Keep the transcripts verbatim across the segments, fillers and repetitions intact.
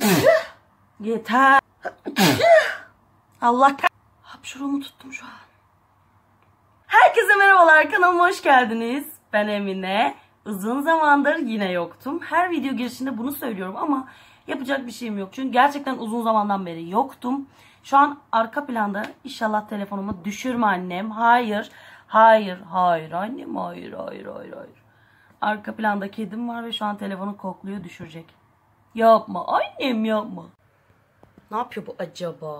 Yeter. Allah kah... Hapşuruğumu tuttum şu an. Herkese merhabalar, kanalıma hoş geldiniz. Ben Emine. Uzun zamandır yine yoktum. Her video girişinde bunu söylüyorum ama yapacak bir şeyim yok. Çünkü gerçekten uzun zamandan beri yoktum. Şu an arka planda inşallah telefonumu düşürme annem. Hayır, hayır, hayır annem, hayır, hayır, hayır, hayır. Arka planda kedim var ve şu an telefonu kokluyor, düşürecek. Yapma annem, yapma. Ne yapıyor bu acaba?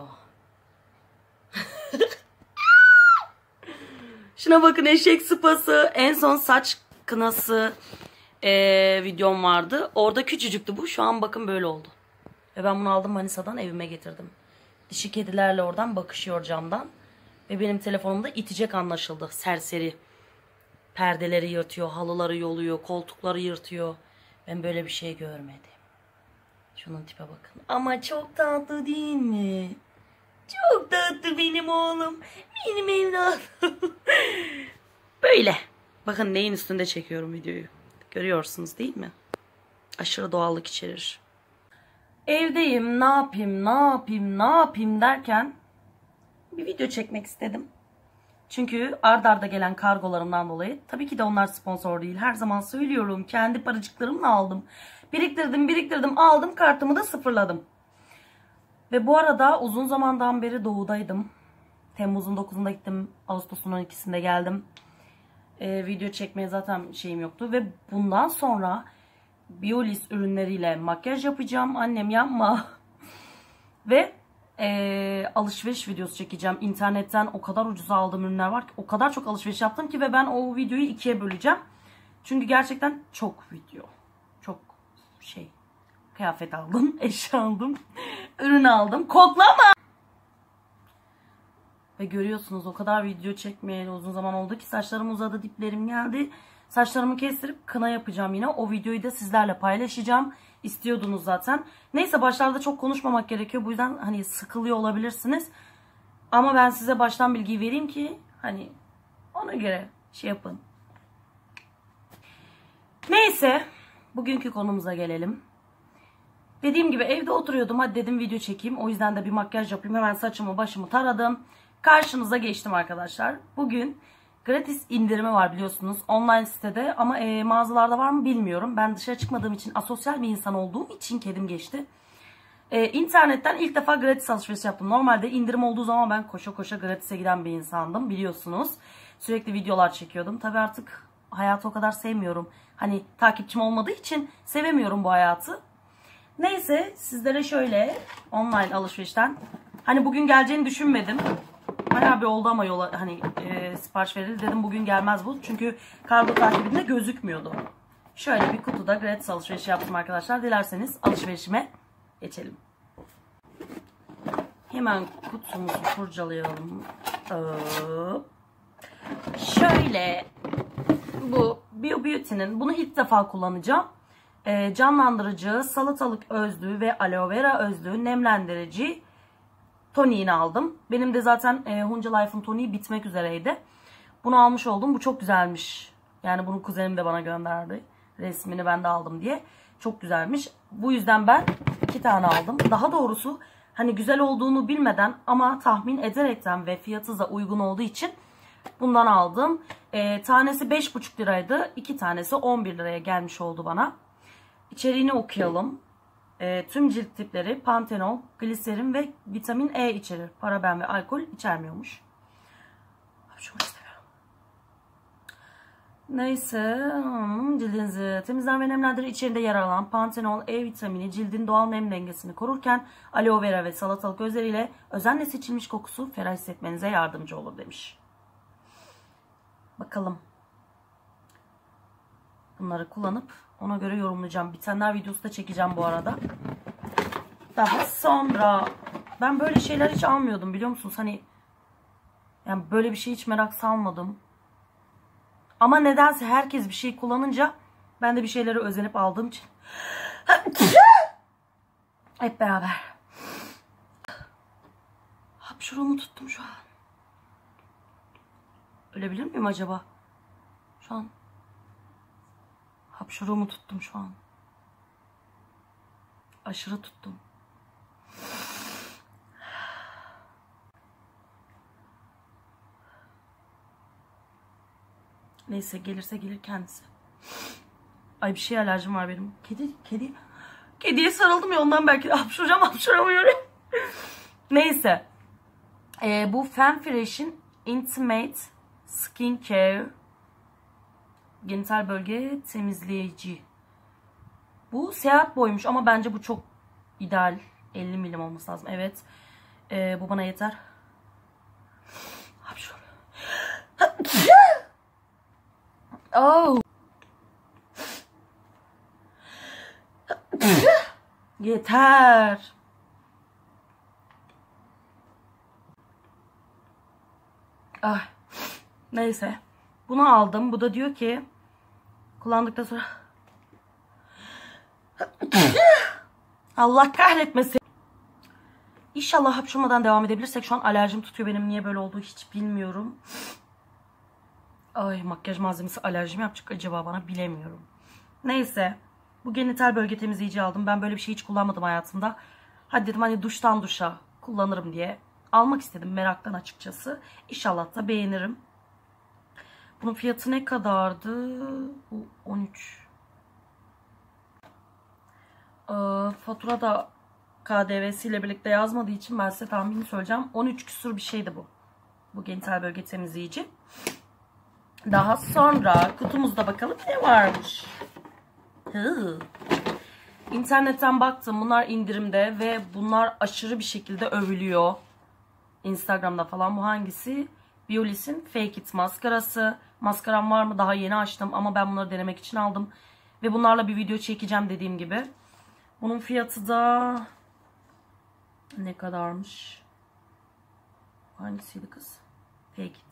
Şuna bakın, eşek sıpası. En son saç kınası ee, videom vardı. Orada küçücüktü bu. Şu an bakın böyle oldu. Ve ben bunu aldım Manisa'dan, evime getirdim. Dişi kedilerle oradan bakışıyor camdan. Ve benim telefonumda itecek anlaşıldı. Serseri. Perdeleri yırtıyor, halıları yoluyor, koltukları yırtıyor. Ben böyle bir şey görmedim. Şunun tipe bakın. Ama çok tatlı değil mi? Çok tatlı benim oğlum. Benim evladım. Böyle. Bakın neyin üstünde çekiyorum videoyu. Görüyorsunuz değil mi? Aşırı doğallık içerir. Evdeyim, ne yapayım, ne yapayım, ne yapayım derken bir video çekmek istedim. Çünkü ard arda gelen kargolarımdan dolayı, tabii ki de onlar sponsor değil. Her zaman söylüyorum, kendi paracıklarımla aldım. Biriktirdim, biriktirdim, aldım, kartımı da sıfırladım. Ve bu arada uzun zamandan beri doğudaydım. Temmuz'un dokuzunda gittim, Ağustos'un on ikisinde geldim. Ee, video çekmeye zaten şeyim yoktu. Ve bundan sonra Biolis ürünleriyle makyaj yapacağım. Annem yapma. Ve e, alışveriş videosu çekeceğim. İnternetten o kadar ucuza aldığım ürünler var ki. O kadar çok alışveriş yaptım ki ve ben o videoyu ikiye böleceğim. Çünkü gerçekten çok video. Çok şey. Kıyafet aldım, eşya aldım, ürün aldım. Koklama! Ve görüyorsunuz, o kadar video çekmeyeli uzun zaman oldu ki saçlarım uzadı, diplerim geldi. Saçlarımı kestirip kına yapacağım yine. O videoyu da sizlerle paylaşacağım. İstiyordunuz zaten. Neyse, başlarda çok konuşmamak gerekiyor. Bu yüzden hani sıkılıyor olabilirsiniz. Ama ben size baştan bilgi vereyim ki hani ona göre şey yapın. Neyse, bugünkü konumuza gelelim. Dediğim gibi evde oturuyordum. Hadi dedim video çekeyim. O yüzden de bir makyaj yapayım. Hemen saçımı başımı taradım. Karşınıza geçtim arkadaşlar. Bugün gratis indirimi var biliyorsunuz. Online sitede ama e, mağazalarda var mı bilmiyorum. Ben dışarı çıkmadığım için, asosyal bir insan olduğum için kedim geçti. E, internetten ilk defa gratis alışveriş yaptım. Normalde indirim olduğu zaman ben koşa koşa gratis'e giden bir insandım biliyorsunuz. Sürekli videolar çekiyordum. Tabii artık hayatı o kadar sevmiyorum. Hani takipçim olmadığı için sevemiyorum bu hayatı. Neyse, sizlere şöyle online alışverişten, hani bugün geleceğini düşünmedim. Bayağı bir oldu ama yola hani e, sipariş verildi, dedim bugün gelmez bu. Çünkü kargo takibinde gözükmüyordu. Şöyle bir kutuda gratis alışveriş yaptım arkadaşlar. Dilerseniz alışverişime geçelim. Hemen kutumuzu kurcalayalım. Şöyle, bu Bio Beauty'nin, bunu ilk defa kullanacağım. E, canlandırıcı, salatalık özlü ve aloe vera özlü nemlendirici toniğini aldım. Benim de zaten e, Hunca Life'ın toniği bitmek üzereydi. Bunu almış oldum. Bu çok güzelmiş. Yani bunu kuzenim de bana gönderdi. Resmini ben de aldım diye. Çok güzelmiş. Bu yüzden ben iki tane aldım. Daha doğrusu hani güzel olduğunu bilmeden ama tahmin ederekten ve fiyatı da uygun olduğu için bundan aldım. E, tanesi beş buçuk liraydı. iki tanesi on bir liraya gelmiş oldu bana. İçeriğini okuyalım. E, tüm cilt tipleri pantenol, gliserin ve vitamin E içerir. Paraben ve alkol içermiyormuş. Şunu istemiyorum. Neyse, cildinizi temizler ve nemlendirir. İçerinde yer alan pantenol, E vitamini cildin doğal nem dengesini korurken aloe vera ve salatalık özleriyle özenle seçilmiş kokusu ferah hissetmenize yardımcı olur demiş. Bakalım. Bunları kullanıp ona göre yorumlayacağım. Bitenler videosu da çekeceğim bu arada. Daha sonra ben böyle şeyler hiç almıyordum biliyor musunuz? Hani yani böyle bir şey hiç merak salmadım. Ama nedense herkes bir şey kullanınca ben de bir şeyleri özenip aldığım için hep beraber hapşuruğumu tuttum şu an. Ölebilir miyim acaba? Şu an hapşuruğumu tuttum şu an. Aşırı tuttum. Neyse gelirse gelir kendisi. Ay bir şey alerjim var benim. Kedi, kedi. Kediye sarıldım ya ondan belki hapşuracağım hapşuramıyorum. Neyse. Ee, bu Femfresh'in Intimate Skin Care genital bölge temizleyici. Bu seyahat boymuş ama bence bu çok ideal. elli milim olması lazım. Evet. Ee, bu bana yeter. Hapşur. Oh. Yeter. Ah. Neyse. Bunu aldım. Bu da diyor ki kullandıktan sonra Allah kahretmesin. İnşallah hapşurmadan devam edebilirsek. Şu an alerjim tutuyor benim. Niye böyle olduğu hiç bilmiyorum. Ay makyaj malzemesi alerjimi yapacak acaba bana bilemiyorum. Neyse. Bu genital bölge temizleyici aldım. Ben böyle bir şey hiç kullanmadım hayatımda. Hadi dedim hani duştan duşa kullanırım diye. Almak istedim meraktan açıkçası. İnşallah da beğenirim. Bunun fiyatı ne kadardı? Bu on üç. Ee, fatura da K D V'siyle birlikte yazmadığı için ben size tahmini söyleyeceğim. on üç küsur bir şeydi bu. Bu genital bölge temizleyici. Daha sonra kutumuzda bakalım ne varmış. Hı. İnternetten baktım. Bunlar indirimde ve bunlar aşırı bir şekilde övülüyor. Instagram'da falan. Bu hangisi? Biolis'in Fake It maskarası. Maskaram var mı? Daha yeni açtım ama ben bunları denemek için aldım. Ve bunlarla bir video çekeceğim dediğim gibi. Bunun fiyatı da ne kadarmış? Hangisiydi kız? Fake It.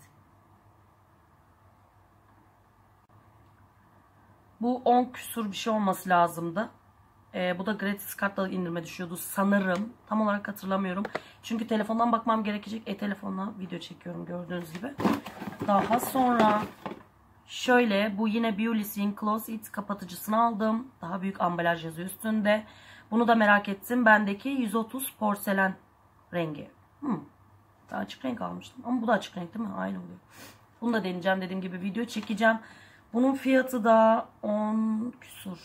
Bu on küsur bir şey olması lazımdı. Ee, bu da gratis kartla indirme düşüyordu sanırım. Tam olarak hatırlamıyorum. Çünkü telefondan bakmam gerekecek. E-telefonla video çekiyorum gördüğünüz gibi. Daha sonra şöyle bu yine Biolis'in Close It kapatıcısını aldım. Daha büyük ambalaj yazıyor üstünde. Bunu da merak ettim. Bendeki yüz otuz porselen rengi. Hmm. Ben açık renk almıştım. Ama bu da açık renk değil mi? Aynı oluyor. Bunu da deneyeceğim. Dediğim gibi video çekeceğim. Bunun fiyatı da on küsur.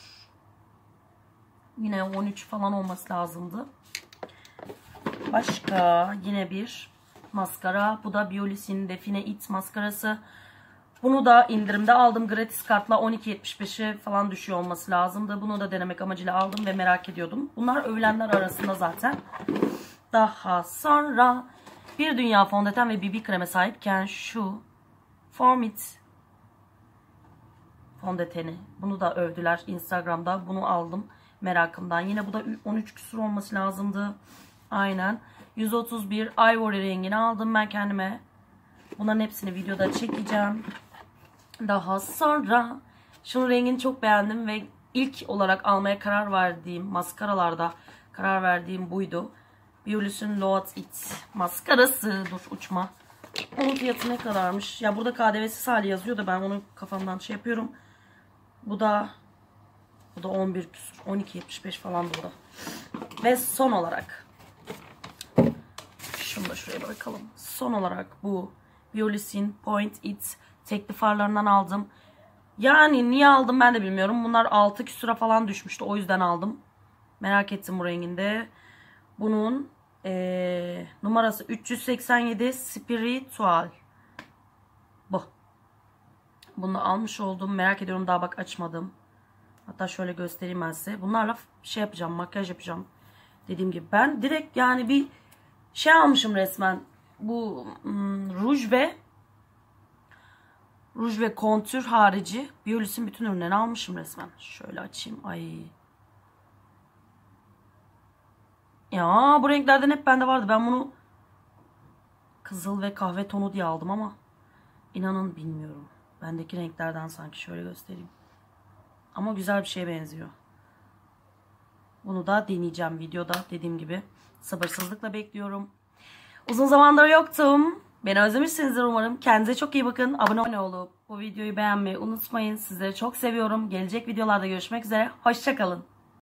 Yine on üç falan olması lazımdı. Başka yine bir maskara. Bu da Biolis'in Define It maskarası. Bunu da indirimde aldım. Gratis kartla on iki yetmiş beşe falan düşüyor olması lazımdı. Bunu da denemek amacıyla aldım ve merak ediyordum. Bunlar övülenler arasında zaten. Daha sonra bir dünya fondöten ve B B kreme sahipken şu Formit fondöteni. Bunu da övdüler Instagram'da. Bunu aldım merakımdan. Yine bu da on üç küsur olması lazımdı. Aynen. yüz otuz bir Ivory rengini aldım ben kendime. Bunların hepsini videoda çekeceğim. Daha sonra şunun rengini çok beğendim ve ilk olarak almaya karar verdiğim maskaralarda karar verdiğim buydu. Biolis'in Loat It maskarası. Dur uçma. Onun fiyatı ne kadarmış? Ya burada K D V'siz hali yazıyor da ben onu kafamdan şey yapıyorum. Bu da bu da on bir küsur. on iki yetmiş beş falan burada. Ve son olarak şunu da şuraya bırakalım. Son olarak bu Biolis'in Point It tekli farlarından aldım. Yani niye aldım ben de bilmiyorum. Bunlar altı küsura falan düşmüştü. O yüzden aldım. Merak ettim bu renginde. Bunun ee, numarası üç yüz seksen yedi Spiritual. Bu. Bunu almış oldum. Merak ediyorum. Daha bak açmadım. Hatta şöyle göstereyim ben size. Bunlarla şey yapacağım. Makyaj yapacağım. Dediğim gibi ben direkt yani bir şey almışım resmen. Bu hmm, ruj ve ruj ve kontür harici Biolis'in bütün ürünlerini almışım resmen. Şöyle açayım. Ay. Ya bu renklerden hep bende vardı. Ben bunu kızıl ve kahve tonu diye aldım ama inanın bilmiyorum. Bendeki renklerden sanki şöyle göstereyim. Ama güzel bir şeye benziyor. Bunu da deneyeceğim videoda dediğim gibi. Sabırsızlıkla bekliyorum. Uzun zamandır yoktum. Beni özlemişsinizdir umarım. Kendinize çok iyi bakın. Abone olup bu videoyu beğenmeyi unutmayın. Sizleri çok seviyorum. Gelecek videolarda görüşmek üzere. Hoşça kalın.